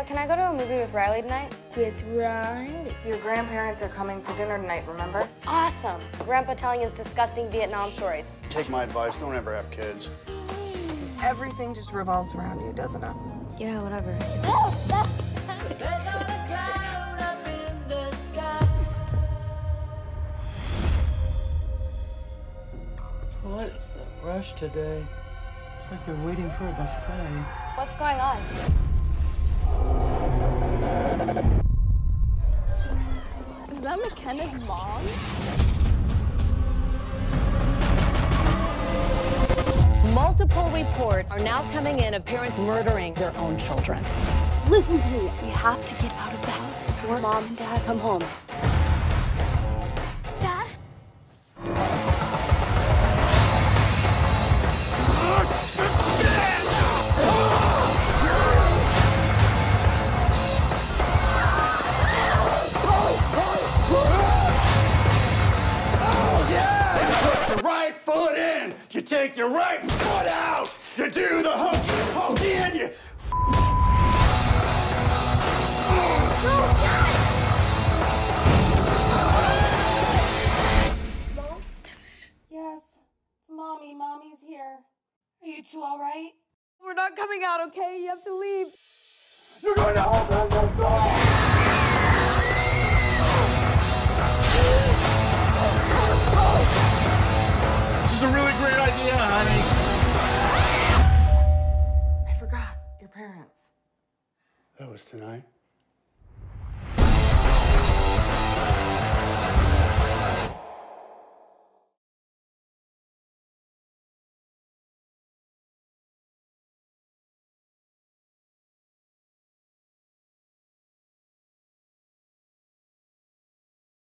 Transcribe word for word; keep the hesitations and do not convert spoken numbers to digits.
can I go to a movie with Riley tonight? With Riley? Your grandparents are coming for dinner tonight, remember? Awesome. Grandpa telling his disgusting Vietnam stories. Take my advice, don't ever have kids. Everything just revolves around you, doesn't it? Yeah, whatever. What's the rush today? It's like you're waiting for a buffet. What's going on? Is that McKenna's mom? Multiple reports are now coming in of parents murdering their own children. Listen to me. We have to get out of the house before Mom and Dad come home. Dad? Your right foot in, you take your right foot out, you do the hokey pokey and you. Yes, it's Mommy. Mommy's here. Are you two all right? We're not coming out, okay? You have to leave. You're going to open this door!